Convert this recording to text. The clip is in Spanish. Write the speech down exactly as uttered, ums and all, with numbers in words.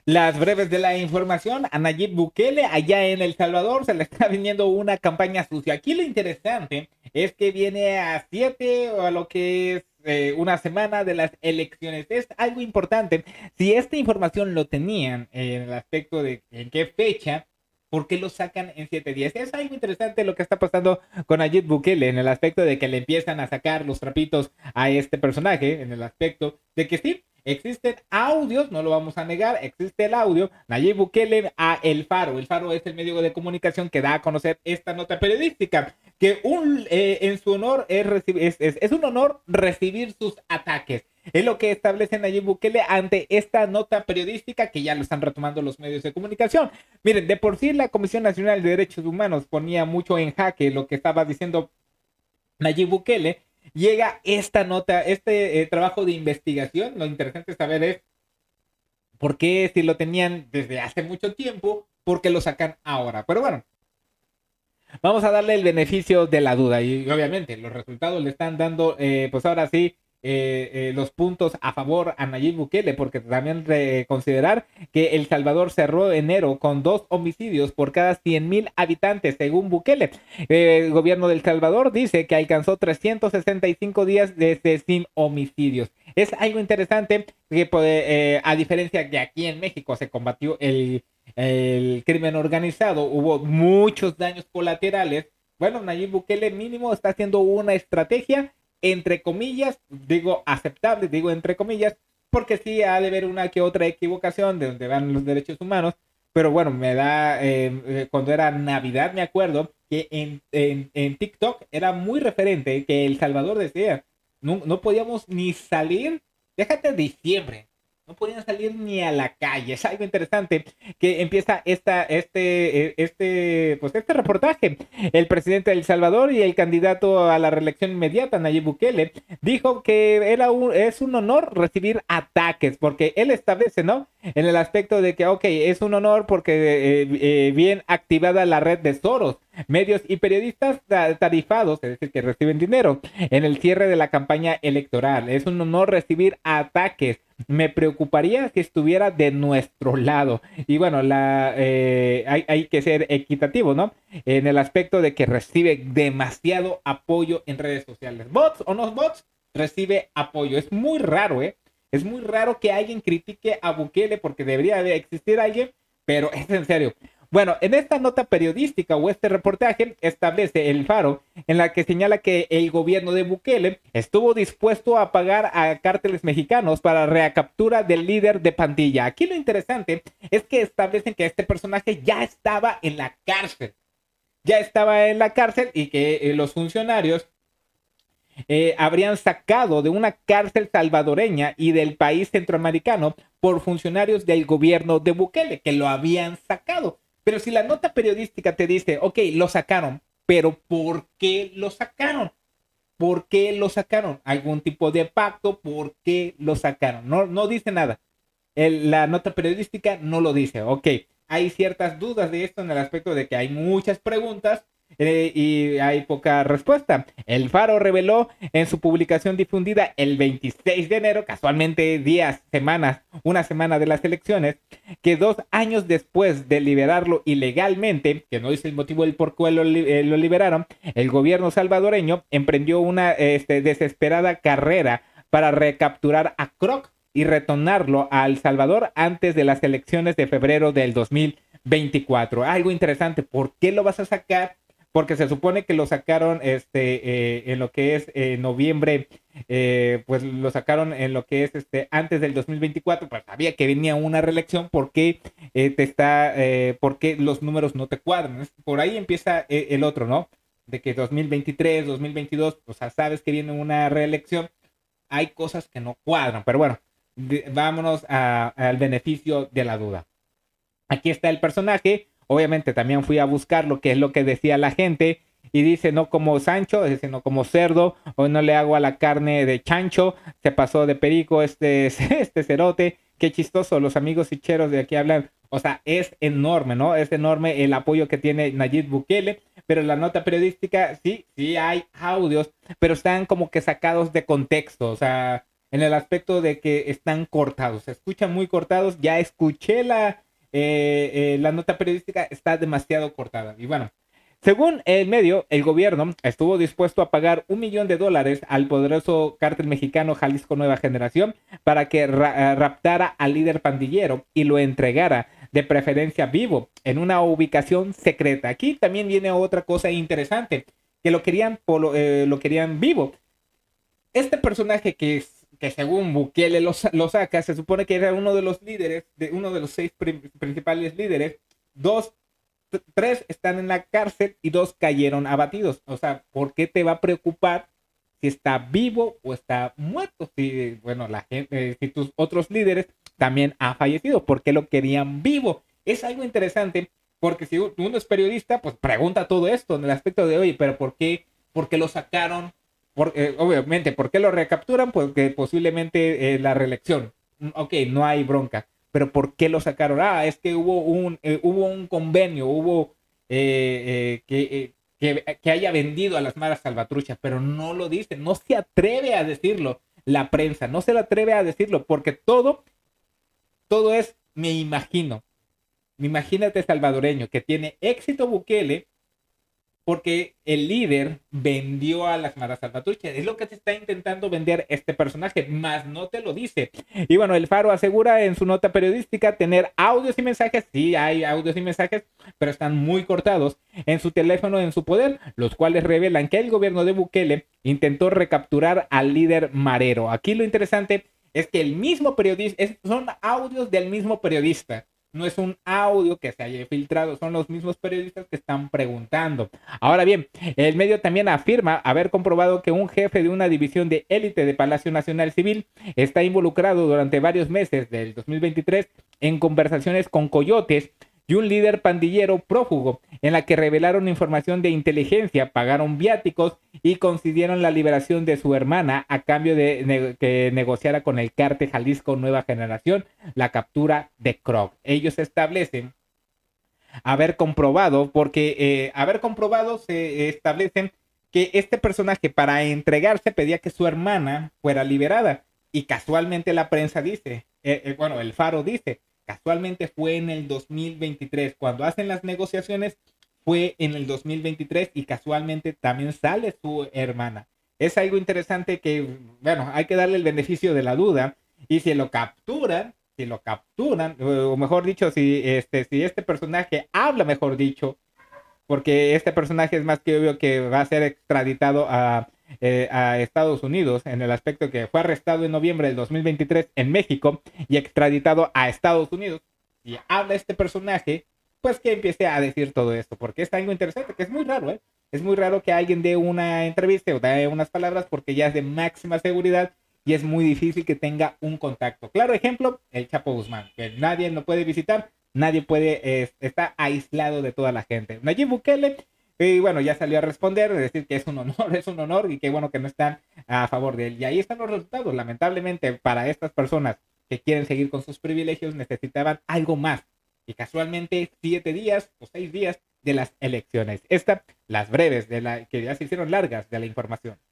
Las breves de la información, a Nayib Bukele, allá en El Salvador, se le está viniendo una campaña sucia. Aquí lo interesante es que viene a siete o a lo que es eh, una semana de las elecciones. Es algo importante. Si esta información lo tenían en el aspecto de en qué fecha, ¿por qué lo sacan en siete días? Es algo interesante lo que está pasando con Nayib Bukele en el aspecto de que le empiezan a sacar los trapitos a este personaje, en el aspecto de que sí, existen audios, no lo vamos a negar, existe el audio. Nayib Bukele a El Faro. El Faro es el medio de comunicación que da a conocer esta nota periodística. Que un, eh, en su honor es, es, es, es un honor recibir sus ataques. Es lo que establece Nayib Bukele ante esta nota periodística que ya lo están retomando los medios de comunicación. Miren, de por sí la Comisión Nacional de Derechos Humanos ponía mucho en jaque lo que estaba diciendo Nayib Bukele. Llega esta nota, este eh, trabajo de investigación. Lo interesante es saber es por qué, si lo tenían desde hace mucho tiempo, por qué lo sacan ahora. Pero bueno, vamos a darle el beneficio de la duda y obviamente los resultados le están dando, eh, pues ahora sí, eh, eh, los puntos a favor a Nayib Bukele, porque también eh, considerar que El Salvador cerró enero con dos homicidios por cada cien mil habitantes, según Bukele. Eh, el gobierno de El Salvador dice que alcanzó trescientos sesenta y cinco días desde sin homicidios. Es algo interesante que, pues, eh, a diferencia de aquí en México se combatió el el crimen organizado, hubo muchos daños colaterales. Bueno, Nayib Bukele mínimo está haciendo una estrategia, entre comillas, digo aceptable, digo entre comillas, porque sí ha de haber una que otra equivocación de donde van los derechos humanos, pero bueno, me da, eh, eh, cuando era Navidad me acuerdo que en, en, en TikTok era muy referente que El Salvador decía, no, no podíamos ni salir, déjate diciembre, no podían salir ni a la calle. Es algo interesante que empieza esta, este, este, pues este reportaje. El presidente de El Salvador y el candidato a la reelección inmediata, Nayib Bukele, dijo que era un, es un honor recibir ataques, porque él establece, ¿no? En el aspecto de que, ok, es un honor porque eh, eh, bien activada la red de Soros, medios y periodistas tarifados, es decir, que reciben dinero en el cierre de la campaña electoral. Es un honor recibir ataques. Me preocuparía si estuviera de nuestro lado. Y bueno, la, eh, hay, hay que ser equitativo, ¿no? En el aspecto de que recibe demasiado apoyo en redes sociales. Bots o no bots, recibe apoyo. Es muy raro, ¿eh? Es muy raro que alguien critique a Bukele porque debería de existir alguien, pero es en serio. Bueno, en esta nota periodística o este reportaje establece El Faro en la que señala que el gobierno de Bukele estuvo dispuesto a pagar a cárteles mexicanos para recaptura del líder de pandilla. Aquí lo interesante es que establecen que este personaje ya estaba en la cárcel. Ya estaba en la cárcel y que eh, los funcionarios eh, habrían sacado de una cárcel salvadoreña y del país centroamericano por funcionarios del gobierno de Bukele, que lo habían sacado. Pero si la nota periodística te dice, ok, lo sacaron, pero ¿por qué lo sacaron? ¿Por qué lo sacaron? ¿Algún tipo de pacto? ¿Por qué lo sacaron? No, no dice nada. El, la nota periodística no lo dice. Ok, hay ciertas dudas de esto en el aspecto de que hay muchas preguntas eh, y hay poca respuesta. El Faro reveló en su publicación difundida el veintiséis de enero, casualmente días, semanas, una semana de las elecciones, que dos años después de liberarlo ilegalmente, que no dice el motivo del por qué lo, eh, lo liberaron, el gobierno salvadoreño emprendió una este, desesperada carrera para recapturar a Kroc y retornarlo a El Salvador antes de las elecciones de febrero del dos mil veinticuatro. Algo interesante, ¿por qué lo vas a sacar? Porque se supone que lo sacaron este, eh, en lo que es eh, noviembre, eh, pues lo sacaron en lo que es este, antes del dos mil veinticuatro, pues sabía que venía una reelección, ¿por qué eh, te está, eh, por qué los números no te cuadran? Por ahí empieza eh, el otro, ¿no? De que dos mil veintitrés, dos mil veintidós, o sea, sabes que viene una reelección, hay cosas que no cuadran, pero bueno, de, vámonos a, al beneficio de la duda. Aquí está el personaje. Obviamente también fui a buscar lo que es lo que decía la gente y dice no como Sancho, dice no como cerdo, hoy no le hago a la carne de chancho, se pasó de perico este, este cerote, qué chistoso, los amigos hicheros de aquí hablan, o sea, es enorme, ¿no? Es enorme el apoyo que tiene Nayib Bukele, pero en la nota periodística sí, sí hay audios, pero están como que sacados de contexto, o sea, en el aspecto de que están cortados, se escuchan muy cortados. Ya escuché la, eh, eh, la nota periodística, está demasiado cortada. Y bueno, según el medio, el gobierno estuvo dispuesto a pagar un millón de dólares al poderoso cártel mexicano Jalisco Nueva Generación para que ra raptara al líder pandillero y lo entregara, de preferencia vivo, en una ubicación secreta. Aquí también viene otra cosa interesante, que lo querían, polo, eh, lo querían vivo. Este personaje que, es, que según Bukele lo, lo, saca, se supone que era uno de los líderes, de uno de los seis pri principales líderes. Dos, tres están en la cárcel y dos cayeron abatidos. O sea, ¿por qué te va a preocupar si está vivo o está muerto? Si, bueno, la gente, eh, si tus otros líderes también han fallecido, ¿por qué lo querían vivo? Es algo interesante, porque si uno es periodista, pues pregunta todo esto en el aspecto de, oye, pero ¿por qué, por qué lo sacaron? Por, eh, obviamente, ¿por qué lo recapturan? Porque posiblemente eh, la reelección. Ok, no hay bronca. Pero ¿por qué lo sacaron? Ah, es que hubo un, eh, hubo un convenio, hubo eh, eh, que, eh, que, que haya vendido a las maras salvatruchas, pero no lo dice, no se atreve a decirlo la prensa, no se le atreve a decirlo, porque todo, todo es, me imagino, imagínate salvadoreño, que tiene éxito Bukele, porque el líder vendió a las maras salvatruchas. Es lo que te está intentando vender este personaje, más no te lo dice. Y bueno, el Faro asegura en su nota periodística tener audios y mensajes. Sí, hay audios y mensajes, pero están muy cortados en su teléfono, en su poder, los cuales revelan que el gobierno de Bukele intentó recapturar al líder marero. Aquí lo interesante es que el mismo periodista, es, son audios del mismo periodista. No es un audio que se haya filtrado, son los mismos periodistas que están preguntando. Ahora bien, el medio también afirma haber comprobado que un jefe de una división de élite de Palacio Nacional Civil está involucrado durante varios meses del dos mil veintitrés en conversaciones con coyotes y un líder pandillero prófugo, en la que revelaron información de inteligencia, pagaron viáticos y concedieron la liberación de su hermana a cambio de ne que negociara con el cártel Jalisco Nueva Generación la captura de Krog. Ellos establecen haber comprobado, porque eh, haber comprobado se establecen que este personaje, para entregarse, pedía que su hermana fuera liberada, y casualmente la prensa dice, eh, eh, bueno, el Faro dice, casualmente fue en el dos mil veintitrés, cuando hacen las negociaciones fue en el dos mil veintitrés, y casualmente también sale su hermana. Es algo interesante que, bueno, hay que darle el beneficio de la duda, y si lo capturan, si lo capturan, o mejor dicho, si este, si este personaje habla, mejor dicho, porque este personaje es más que obvio que va a ser extraditado a, eh, a Estados Unidos, en el aspecto que fue arrestado en noviembre del dos mil veintitrés en México y extraditado a Estados Unidos. Si habla este personaje, pues que empiece a decir todo esto, porque es algo interesante, que es muy raro, ¿eh? Es muy raro que alguien dé una entrevista o dé unas palabras, porque ya es de máxima seguridad y es muy difícil que tenga un contacto. Claro ejemplo, el Chapo Guzmán, que nadie lo puede visitar, nadie puede, eh, está aislado de toda la gente. Nayib Bukele, y bueno, ya salió a responder, decir que es un honor, es un honor, y que bueno que no están a favor de él. Y ahí están los resultados. Lamentablemente, para estas personas que quieren seguir con sus privilegios, necesitaban algo más. Y casualmente, siete días o seis días de las elecciones. Estas, las breves, de la, que ya se hicieron largas, de la información.